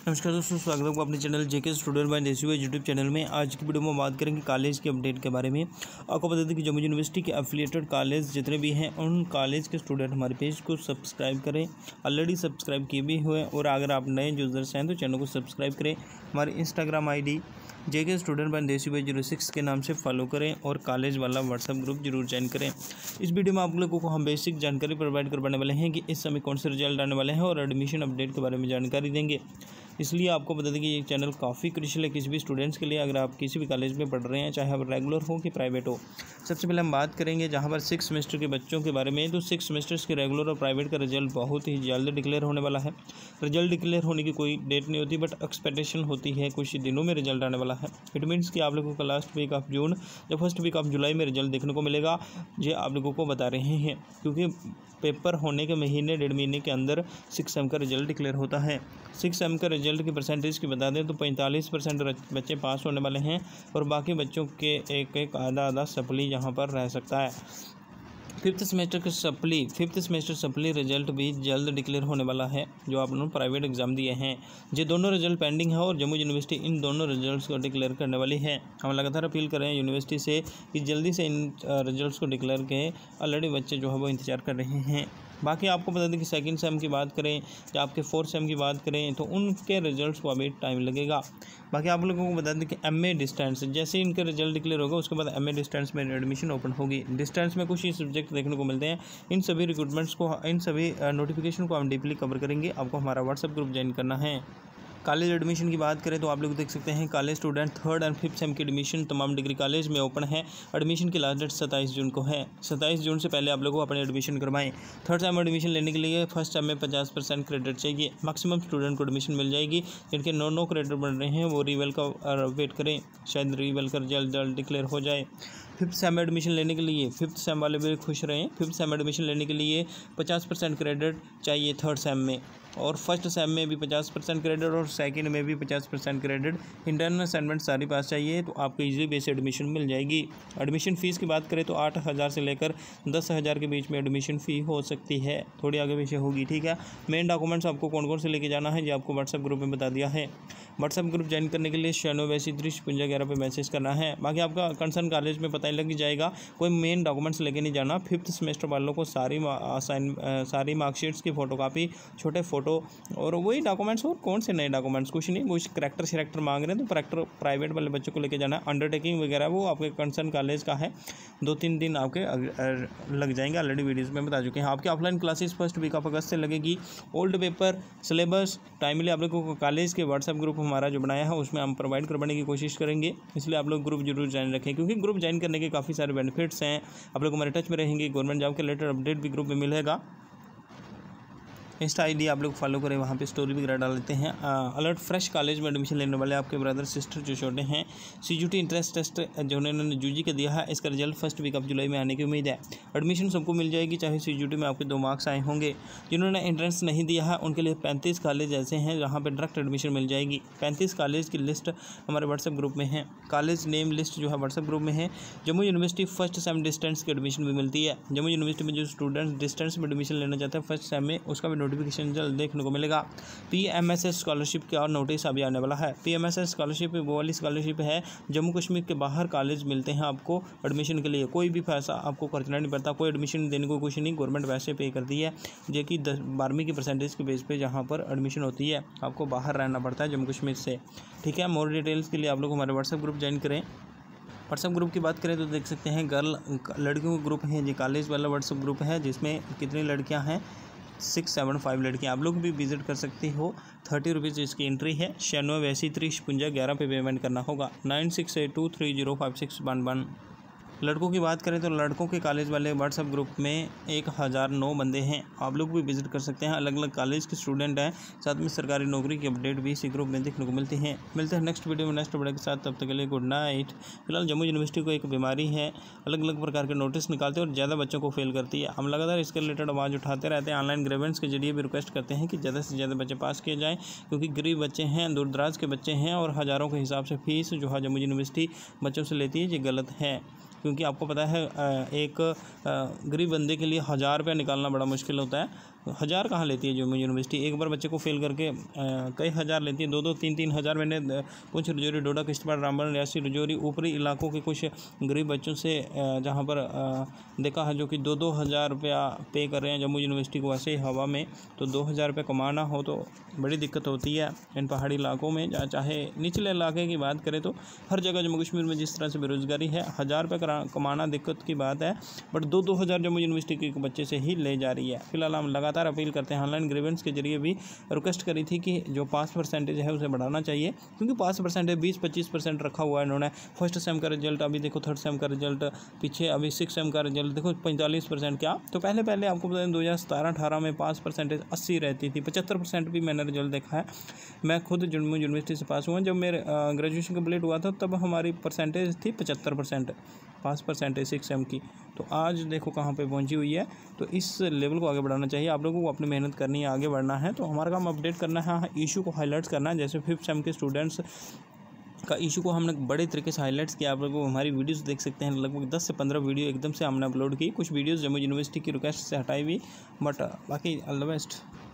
नमस्कार दोस्तों, स्वागत है आपको अपने चैनल जेके स्टूडेंट बाय देसी भाई यूट्यूब चैनल में। आज की वीडियो में बात करेंगे कॉलेज के अपडेट के बारे में। आपको बता दें कि जम्मू यूनिवर्सिटी के एफिलिएटेड कॉलेज जितने भी हैं उन कॉलेज के स्टूडेंट हमारे पेज को सब्सक्राइब करें। ऑलरेडी सब्सक्राइब किए भी हुए, और अगर आप नए यूजर्स हैं तो चैनल को सब्सक्राइब करें। हमारी Instagram ID JK student by देसी भाई 06 के नाम से फॉलो करें, और कॉलेज वाला व्हाट्सएप ग्रुप जरूर ज्वाइन करें। इस वीडियो में आप लोगों को हम बेसिक जानकारी प्रोवाइड करवाने वाले हैं कि इस समय कौन से रिजल्ट आने वाले हैं, और एडमिशन अपडेट के बारे में जानकारी देंगे। इसलिए आपको बता दें कि ये चैनल काफ़ी क्रूशियल है किसी भी स्टूडेंट्स के लिए, अगर आप किसी भी कॉलेज में पढ़ रहे हैं, चाहे आप रेगुलर हो कि प्राइवेट हो। सबसे पहले हम बात करेंगे जहाँ पर 6 सेमेस्टर के बच्चों के बारे में। तो 6 सेमेस्टर्स के रेगुलर और प्राइवेट का रिजल्ट बहुत ही जल्द डिक्लेयर होने वाला है। रिजल्ट डिक्लेयर होने की कोई डेट नहीं होती, बट एक्सपेक्टेशन होती है कुछ दिनों में रिजल्ट आने वाला है। इट मीन्स कि आप लोगों को लास्ट वीक ऑफ जून या फर्स्ट वीक ऑफ जुलाई में रिजल्ट देखने को मिलेगा। ये आप लोगों को बता रहे हैं, क्योंकि पेपर होने के महीने 1.5 महीने के अंदर 6 सेम का रिजल्ट डिक्लेयर होता है। 6 सेम का रिजल्ट की परसेंटेज की बता दें तो 45% बच्चे पास होने वाले हैं, और बाकी बच्चों के एक आधा सप्ली यहाँ पर रह सकता है। फिफ्थ सेमेस्टर सप्ली रिजल्ट भी जल्द डिक्लेयर होने वाला है, जो आप लोगों ने प्राइवेट एग्जाम दिए हैं। ये दोनों रिजल्ट पेंडिंग है, और जम्मू यूनिवर्सिटी इन दोनों रिजल्ट्स को डिक्लेयर करने वाली है। हम लगातार अपील कर रहे हैं यूनिवर्सिटी से कि जल्दी से इन रिजल्ट्स को डिक्लेयर करें। ऑलरेडी बच्चे जो है वो इंतजार कर रहे हैं। बाकी आपको बता दें कि सेकंड सेम की बात करें या आपके 4th सेम की बात करें तो उनके रिजल्ट्स को अभी टाइम लगेगा। बाकी आप लोगों को बता दें कि MA डिस्टेंस, जैसे ही इनका रिजल्ट डिक्लेयर होगा उसके बाद MA डिस्टेंस में एडमिशन ओपन होगी। डिस्टेंस में कुछ ही सब्जेक्ट देखने को मिलते हैं। इन सभी रिक्रूटमेंट्स को, इन सभी नोटिफिकेशन को हम डीपली कवर करेंगे। आपको हमारा व्हाट्सएप ग्रुप ज्वाइन करना है। कॉलेज एडमिशन की बात करें तो आप लोग देख सकते हैं कॉलेज स्टूडेंट 3rd और 5th सेम की एडमिशन तमाम डिग्री कॉलेज में ओपन है। एडमिशन की लास्ट डेट 27 जून को है। 27 जून से पहले आप लोगों को अपने एडमिशन करवाएं। 3rd सेम एडमिशन लेने के लिए फर्स्ट सेम में 50% क्रेडिट चाहिए। मैक्सिमम स्टूडेंट को एडमिशन मिल जाएगी। जिनके 9 क्रेडिट बन रहे हैं वो रीवेल का वेट करें, शायद रीवेल कर जल्द डिक्लेयर हो जाए। 5th सेम एडमिशन लेने के लिए 5th सेम वाले भी खुश रहें। 5th सेम एडमिशन लेने के लिए 50% क्रेडिट चाहिए 3rd सेम में, और फर्स्ट सेम में भी 50% क्रेडिट, और सेकंड में भी 50% क्रेडिट। इंटरनल असाइनमेंट सारी पास चाहिए तो आपको इजीली बेस एडमिशन मिल जाएगी। एडमिशन फ़ीस की बात करें तो 8,000 से लेकर 10,000 के बीच में एडमिशन फ़ी हो सकती है, थोड़ी आगे पीछे होगी, ठीक है। मेन डॉक्यूमेंट्स आपको कौन कौन से लेके जाना है ये आपको व्हाट्सएप ग्रुप में बता दिया है। व्हाट्सएप ग्रुप ज्वाइन करने के लिए 96835611 पर मैसेज करना है। बाकी आपका कंसर्न कॉलेज में पता ही लग जाएगा। कोई मेन डॉक्यूमेंट्स लेके नहीं जाना। 5th सेमेस्टर वालों को सारी मार्कशीट्स की फ़ोटोकॉपी, छोटे फ़ोटो और वही डॉक्यूमेंट्स, और कौन से नए डॉक्यूमेंट्स, कुछ नहीं। कुछ करैक्टर मांग रहे हैं तो करैक्टर प्राइवेट वाले बच्चों को लेके जाना है। अंडरटेकिंग वगैरह वो आपके कंसर्न कॉलेज का है। 2-3 दिन आपके लग जाएंगे, ऑलरेडी वीडियोज़ में बता चुके हैं। आपकी offline classes first week of August से लगेगी। ओल्ड पेपर सिलेबस टाइमली आप लोगों को कॉलेज के व्हाट्सएप ग्रुप हमारा जो बनाया है उसमें हम प्रोवाइड करवाने की कोशिश करेंगे। इसलिए आप लोग ग्रुप जरूर ज्वाइन रखें, क्योंकि ग्रुप ज्वाइन करने के काफ़ी सारे बेनिफिट्स हैं। आप लोग हमारे टच में रहेंगे। गवर्नमेंट जॉब के रिलेटेड अपडेट भी ग्रुप में मिलेगा। इंस्टा ID आप लोग फॉलो करें, वहाँ पे स्टोरी वगैरह डाल देते हैं। अलर्ट फ्रेश कॉलेज में एडमिशन लेने वाले आपके ब्रदर सिस्टर जो छोटे हैं, CGT इंट्रेंस टेस्ट जो उन्होंने UG का दिया है, इसका result first week of July में आने की उम्मीद है। एडमिशन सबको मिल जाएगी, चाहे CGT में आपके 2 मार्क्स आए होंगे। जिन्होंने इंट्रेंस नहीं दिया है उनके लिए 35 कॉलेज ऐसे हैं जहाँ पर डायरेक्ट एडमिशन मिल जाएगी। 35 कॉलेज की लिस्ट हमारे व्हाट्सएप ग्रुप में है। कॉलेज नेम लिस्ट जो है व्हाट्सएप ग्रुप में है। Jammu university first sem distance की एडमिशन भी मिलती है। जम्मू यूनिवर्सिटी में जो स्टूडेंट्स डिस्टेंस में एडमिशन लेना चाहते हैं फर्स्ट सेम में, उसका भी नोटिफिकेशन जल्द देखने को मिलेगा। PMSS स्कॉलरशिप का नोटिस अभी आने वाला है। PMSS स्कॉलरशिप वो वाली स्कॉलरशिप है, जम्मू कश्मीर के बाहर कॉलेज मिलते हैं आपको एडमिशन के लिए। कोई भी पैसा आपको खर्चना नहीं पड़ता, कोई एडमिशन देने को कुछ नहीं, गवर्नमेंट वैसे पे करती है। जो कि 12वीं की परसेंटेज के बेस पे जहाँ पर एडमिशन होती है, आपको बाहर रहना पड़ता है जम्मू कश्मीर से, ठीक है। मोर डिटेल्स के लिए आप लोग हमारे व्हाट्सएप ग्रुप ज्वाइन करें। व्हाट्सएप ग्रुप की बात करें तो देख सकते हैं लड़कियों का ग्रुप है, ये कॉलेज वाला व्हाट्सएप ग्रुप है, जिसमें कितनी लड़कियां हैं, 675 लड़कियां। आप लोग भी विजिट कर सकते हो। 30 रुपीज़ इसकी एंट्री है। 96835611 पे पेमेंट करना होगा। 9682305611। लड़कों की बात करें तो लड़कों के कॉलेज वाले व्हाट्सएप ग्रुप में 1009 बंदे हैं। आप लोग भी विजिट कर सकते हैं। अलग अलग कॉलेज के स्टूडेंट हैं, साथ में सरकारी नौकरी की अपडेट भी इसी ग्रुप में देखने को मिलती हैं। मिलते हैं नेक्स्ट वीडियो में नेक्स्ट अपडेट के साथ, तब तक के लिए गुड नाइट। फिलहाल जम्मू यूनिवर्सिटी को एक बीमारी है, अलग अलग प्रकार के नोटिस निकालते हैं और ज़्यादा बच्चों को फेल करती है। हम लगातार इसके रिलेटेड आवाज़ उठाते रहते हैं। ऑनलाइन ग्रेवेंस के जरिए भी रिक्वेस्ट करते हैं कि ज़्यादा से ज़्यादा बच्चे पास किए जाएँ, क्योंकि गरीब बच्चे हैं, दूर दराज के बच्चे हैं, और हज़ारों के हिसाब से फीस जो है जम्मू यूनिवर्सिटी बच्चों से लेती है, ये गलत है। क्योंकि आपको पता है एक गरीब बंदे के लिए 1000 रुपया निकालना बड़ा मुश्किल होता है। हज़ार कहाँ लेती है जम्मू यूनिवर्सिटी, एक बार बच्चे को फेल करके कई हज़ार लेती है, 2-2, 3-3 हज़ार। मैंने पुंछ, राजौरी, डोडा, किश्तवाड़, रामबन, रियासी, राजौरी ऊपरी इलाकों के कुछ गरीब बच्चों से जहाँ पर देखा है जो कि 2-2 हज़ार रुपया पे कर रहे हैं जम्मू यूनिवर्सिटी को वैसे ही हवा में। तो 2 हज़ार रुपये कमाना हो तो बड़ी दिक्कत होती है इन पहाड़ी इलाकों में। चाहे निचले इलाके की बात करें तो हर जगह जम्मू कश्मीर में जिस तरह से बेरोज़गारी है, 1000 रुपये कमाना दिक्कत की बात है, बट 2-2 हज़ार जम्मू यूनिवर्सिटी के बच्चे से ही ले जा रही है। फिलहाल हम लगातार अपील करते हैं, ऑनलाइन ग्रीवेंस के जरिए भी रिक्वेस्ट करी थी कि जो पास परसेंटेज है उसे बढ़ाना चाहिए, क्योंकि पास परसेंटेज 20-25% रखा हुआ है इन्होंने। फर्स्ट सेम का रिजल्ट अभी देखो, थर्ड सेम का रिजल्ट पीछे, अभी 6 सेम का रिजल्ट देखो 45%। क्या तो पहले आपको बता दें 2017-18 में पास परसेंटेज 80 रहती थी, 75% भी मैंने रिजल्ट देखा है। मैं खुद जम्मू यूनिवर्सिटी से पास हुआ, जब मेरे ग्रेजुएशन कंप्लीट हुआ था तब हमारी परसेंटेज थी 75% पास परसेंटेज 6 सेम की। तो आज देखो कहाँ पे पहुँची हुई है। तो इस लेवल को आगे बढ़ाना चाहिए, आप लोगों को अपनी मेहनत करनी है, आगे बढ़ना है। तो हमारा काम अपडेट करना है, इशू को हाईलाइट्स करना है। जैसे 5th सेम के स्टूडेंट्स का इशू को हमने बड़े तरीके से हाईलाइट्स किया। आप लोगों को हमारी वीडियोस देख सकते हैं, लगभग 10 से 15 वीडियो एकदम से हमने अपलोड की। कुछ वीडियोस जम्मू यूनिवर्सिटी की रिक्वेस्ट से हटाई हुई, बट बाकी ऑल द बेस्ट।